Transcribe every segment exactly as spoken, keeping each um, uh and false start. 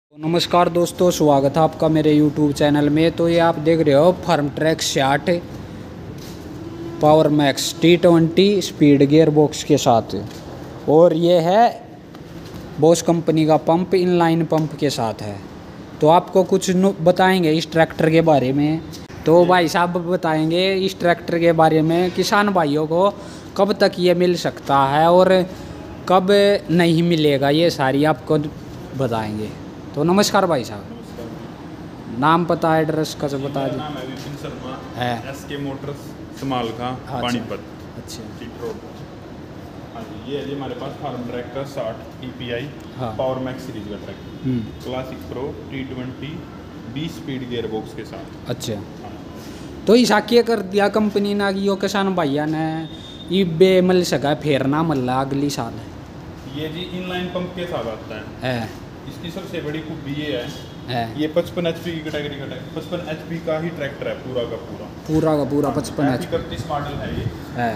नमस्कार दोस्तों, स्वागत है आपका मेरे यूट्यूब चैनल में। तो ये आप देख रहे हो फार्म ट्रैक छियासठ power max T twenty speed gear box के साथ, और ये है बॉस कंपनी का पंप, इनलाइन पंप के साथ है। तो आपको कुछ बताएंगे इस ट्रैक्टर के बारे में। तो भाई साहब बताएंगे इस ट्रैक्टर के बारे में, किसान भाइयों को कब तक ये मिल सकता है और कब नहीं मिलेगा, ये सारी आपको बताएंगे। तो नमस्कार भाई साहब, नाम पता एड्रेस का सब बता दीजिए। नाम है विपिन शर्मा है एसके मोटर्स समालखा पानीपत। अच्छा चिट रोड। हाँ जी, ये है जी हमारे पास फार्म ट्रैक का साठ ई पी आई हाँ। पावर मैक्स सीरीज का tractor, classic pro T twenty बीस स्पीड गियर बॉक्स के साथ। अच्छा, हाँ। तो ऐसा क्या कर दिया कंपनी ना कि यो किसान भैया ने ये बे मिल सका फिर ना मल्ला अगली साल। ये जी इनलाइन पंप के साथ आता है। है इसकी सबसे बड़ी खूबी ये है, है ये पचपन एच पी की कैटेगरी का ट्रैक्टर, पचपन एच पी का ही ट्रैक्टर है पूरा का पूरा। पूरा का पूरा पचपन एफ एच इकतीस मॉडल है ये। है।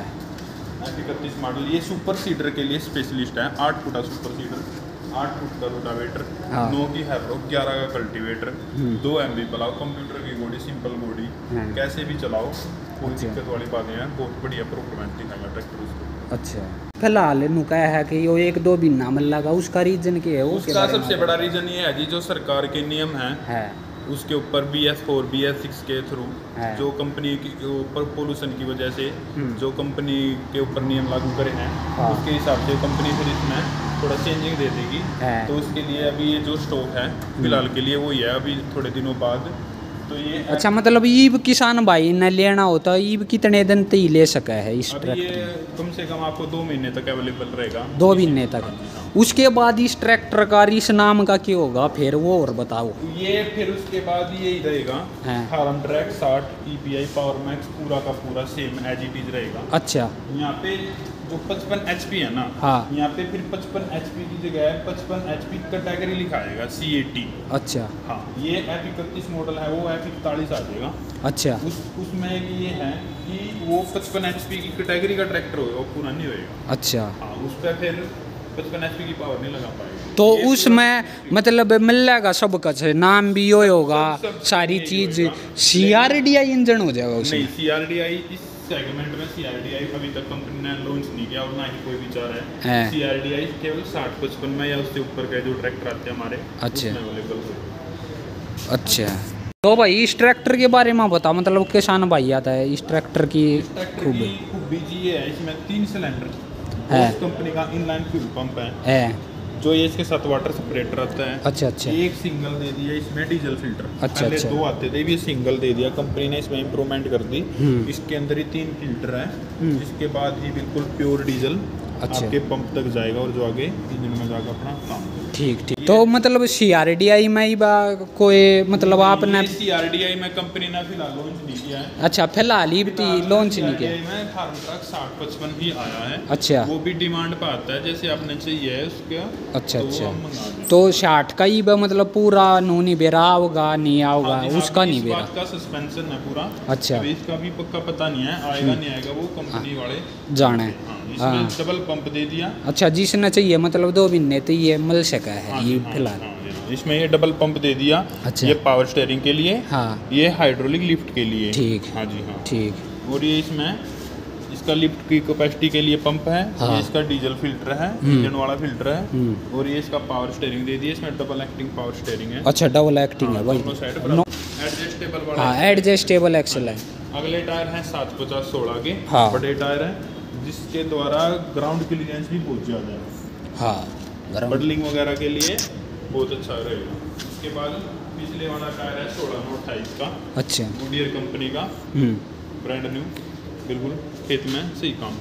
एफ इकतीस मॉडल ये सुपर सीडर के लिए स्पेशलिस्ट है। आठ फुटा सुपर सीडर, आठ फुट का रोटावेटर, हाँ। नौ की हैरो, ग्यारह का कल्टीवेटर, दो एम बी पलाओ, कंप्यूटर की बॉडी, सिंपल बॉडी, हाँ। कैसे भी चलाओ कोई अच्छा। दिक्कत वाली बात नहीं है। बहुत बढ़िया परफॉर्मेंस दिखाएगा ट्रैक्टर उसको। अच्छा, फिलहाल नुका है कि यो एक दो बिना मल्ला का, उसका रीजन क्या है? उसका सबसे बड़ा रीजन ये है जी, जो सरकार के नियम हैं है उसके ऊपर B S four B S six के थ्रू है। जो कंपनी के ऊपर पोल्यूशन की वजह से जो कंपनी के ऊपर नियम लागू करे हैं, हाँ। उसके हिसाब से कंपनी फिर इसमें थोड़ा चेंजिंग दे देगी। है। तो उसके लिए अभी ये जो स्टॉक है फिलहाल के लिए वही है, अभी थोड़े दिनों बाद तो ये अच्छा, मतलब ईब किसान भाई ने लेना होता ईब कितने दिन तक ही ले सका है इस अभी ये ट्रैक्टर? कम से कम आपको दो महीने तक अवेलेबल रहेगा। दो महीने तक। उसके बाद इस ट्रैक्टर का इस नाम का क्या होगा फिर, वो और बताओ। ये फिर उसके बाद यही रहेगा है। फार्म ट्रैक साठ E P I power max, पूरा का पूरा सेम एज इट इज रहेगा। अच्छा, यहाँ पे जो पचपन एच पी है ना, हाँ। यहाँ पे फिर पचपन एच पी की जगह पचपन एच पी कैटेगरी लिखाएगा सी ए टी। अच्छा हाँ, ये एफ इकतीस मॉडल है, वो एफ इकतालीस आ जाएगा। अच्छा उस उसमें ये है कि वो पचपन एच पी की कैटेगरी का ट्रैक्टर होगा, वो पूरा नहीं होएगा। अच्छा, हाँ, उस पर फिर पचपन एच पी की पावर नहीं लगा पाएगी। तो ये उसमें मतलब मिल जाएगा सब कुछ, नाम भी यो होगा, सब- सब सारी यही चीज होएगा। C R D I engine हो जाएगा नहीं, उसमें? सी आर डी आई इस सेगमेंट में सी आर डी आई अभी तक कंपनी ने लॉन्च नहीं किया और ना ही कोई विचार है। है। सी आर डी आई केवल साठ पचपन में या उससे ऊपर के जो ट्रैक्टर आते हैं हमारे, अच्छा। उसमें अवेलेबल होगा। अच्छा, तो भाई इस ट्रैक्टर के बारे में बताओ, मतलब किसान भाई आता है इस ट्रैक्टर की इस ट्रैक्टर खूबी की खूबी जी ये है, इसमें तीन सिलेंडर है। उस कंपनी का इनलाइन फ्यूल पंप है, है। जो ये इसके साथ वाटर सेपरेटर आता है। अच्छा अच्छा एक सिंगल दे दिया इसमें डीजल फिल्टर। अच्छा, पहले अच्छा। दो आते थे, भी सिंगल दे दिया कंपनी ने, इसमें इम्प्रूवमेंट कर दी। हम्म। इसके अंदर ही तीन फिल्टर है, हम्म। इसके बाद ही बिल्कुल प्योर डीजल अच्छा। आपके पंप तक जाएगा और जो आगे इंजन में जाकर अपना काम करेगा। ठीक ठीक। तो मतलब सी आर डी आई में ही बा कोई मतलब आपने? सी आर डी आई में कंपनी ने फिलहाल लॉन्च नहीं किया है। अच्छा, फिलहाल ही भी लॉन्च नहीं किया? C R D I में फार्म ट्रक साठ पचपन ही आया है। अच्छा। वो भी डिमांड पे आता है, जैसे आपने चाहिए है उसका। अच्छा तो वो अच्छा। हम मंगा देंगे। तो शार्ट का ही बा मतलब पूरा नो नहीं बेरा होगा, नहीं आओगा हाँ जी, हाँ, उसका इस नहीं बेरा? बात का सस्पेंशन है पूरा। अच्छा। अभी इसका भी पक्का पता नहीं है, आएगा नहीं आएगा, वो कंपनी वाले जाने। हाँ, हाँ। इसमें डबल पंप दे दिया। अच्छा, जिसने चाहिए मतलब दो महीने तो ये मिल सका है हाँ ये जी, हाँ, फिलहाल? हाँ, हाँ, इसमें ये डबल पंप दे दिया। अच्छा। ये पावर स्टेयरिंग के लिए, हाँ। ये हाइड्रोलिक लिफ्ट के लिए। ठीक। हाँ जी, हाँ ठीक। और ये इसमें इसका लिफ्ट की कैपेसिटी के लिए पंप है। हाँ। ये इसका डीजल फिल्टर है, इंजन वाला फिल्टर है। और ये इसका पावर स्टेयरिंग दे दिया, इसमें डबल एक्टिंग पावर स्टेयरिंग है। अच्छा, डबल एक्टिंग है भाई? दोनों साइड नो। एडजस्टेबल वाला। हाँ, एडजस्टेबल एक्सल है। अगले टायर हैं सात पचास सोलह के, हाँ। बड़े टायर हैं जिसके द्वारा ग्राउंड क्लियरेंस भी बहुत ज़्यादा है। हाँ, गरम। बडलिंग वगैरह के लिए बहुत अच्छा रहेगा। उसके बाद पिछले वाला टायर है सोलह नौ अट्ठाईस का। अच्छा। गुडियर कंपनी का, हम्म। ब्रांड न्यू, बिल्कुल खेत में सही काम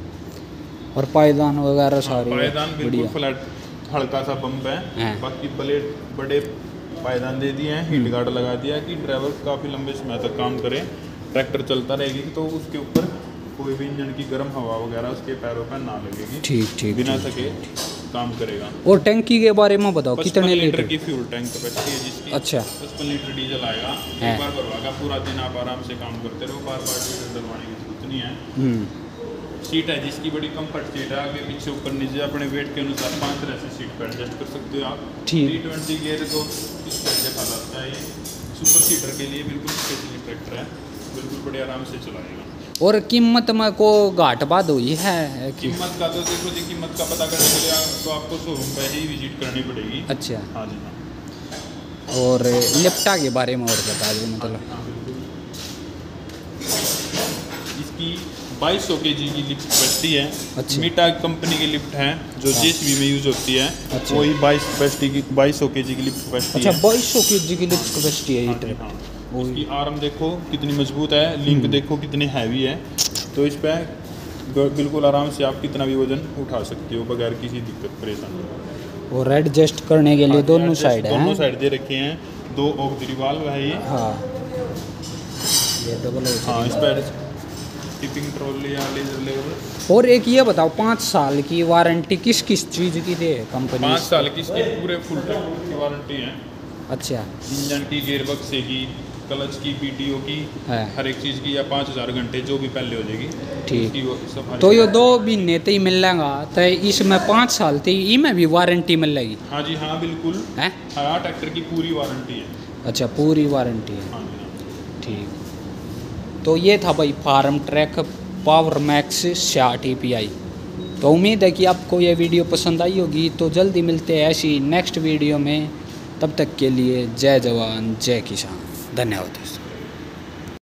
करेगा। और पायदान वगैरह सारे पायदान बिल्कुल बढ़िया? फ्लैट हल्का सा पंप है। हैं। बाकी ब्लेड बड़े पायदान दे दिए हैं, हीट गार्ड लगा दिया कि ड्राइवर काफ़ी लंबे समय तक काम करे, ट्रैक्टर चलता रहेगी तो उसके ऊपर कोई भी इंजन की गर्म हवा वगैरह उसके पैरों पर ना लगेगी। ठीक ठीक। बिना सके काम करेगा। और टंकी के बारे में बताओ, पचपन कितने लीटर लीटर की फ्यूल टैंक कैपेसिटी है जिसकी। अच्छा। पचपन लीटर डीजल आएगा, है। एक बार भरवाएगा, पूरा दिन आप आराम से काम करते रहो, बार बार डीजल डलवाने की जरूरत नहीं है। हम्म। सीट है जिसकी बड़ी कंफर्ट सीट है, आगे पीछे ऊपर नीचे अपने वेट के अनुसार पांच तरह से सीट पर एडजस्ट कर सकते हो आप। ठीक। टी ट्वेंटी गियर को इस तरह से खा जाता है, ये सुपर सीटर के लिए बिल्कुल स्पेशली ट्रैक्टर है, बिल्कुल बड़े आराम से चलाएगा। और कीमत में को घाट बाद हुई है कि? कीमत का तो देखो जी, कीमत का पता करने के लिए तो आपको शोरूम पे ही विजिट करनी पड़ेगी। अच्छा। हाँ जी हाँ। और लिफ्टा के बारे में और बता दो मतलब। हाँ बिल्कुल, इसकी बाईस सौ के जी की लिफ्ट बैठती है। अच्छा। मीटा कंपनी की लिफ्ट है जो हाँ। जेसीबी में यूज होती है। अच्छा। वही बाईस बैठती की बाईस सौ के जी की लिफ्ट बैठती अच्छा, है। बाईस सौ के जी की लिफ्ट कैपेसिटी है हाँ ये जी ट्रक। हाँ। वही। इसकी आर्म देखो कितनी मजबूत है, लिंक देखो कितनी हैवी है, तो इस पे बिल्कुल आराम से आप कितना भी वजन उठा सकते हो बगैर किसी दिक्कत परेशानी। और एडजस्ट करने के लिए हाँ, दोनों एडजस्ट साइड दोनों हैं। साइड दे रखे हैं, दो ऑक्सिलरी वाल्व है ये। हाँ, ये डबल हाँ, इस हो। पर टिपिंग ट्रॉली या लेजर लेवल। और एक ये बताओ, पाँच साल की वारंटी किस किस चीज़ की दे कंपनी? पाँच साल की इसकी पूरे फुल ट्रैक्टर की वारंटी है। अच्छा। इंजन की, गियरबॉक्स की, क्लच की, पीटीओ की, है। हर एक चीज़ की, या पाँच हज़ार घंटे जो भी पहले हो जाएगी। ठीक। उसकी वो सब हर तो एक- ये दो महीने ही मिल लेगा, तो इसमें पाँच साल थी, इसमें भी वारंटी मिल लेगी? हाँ जी हाँ बिल्कुल, है। हाँ ट्रैक्टर की पूरी वारंटी है। अच्छा, पूरी वारंटी है। हाँ जी हाँ। ठीक। तो ये था भाई फार्म ट्रैक पावर मैक्स साठ ई पी आई। तो उम्मीद है कि आपको ये वीडियो पसंद आई होगी। तो जल्दी मिलते हैं ऐसी नेक्स्ट वीडियो में, तब तक के लिए जय जवान जय किसान, धन्यवाद।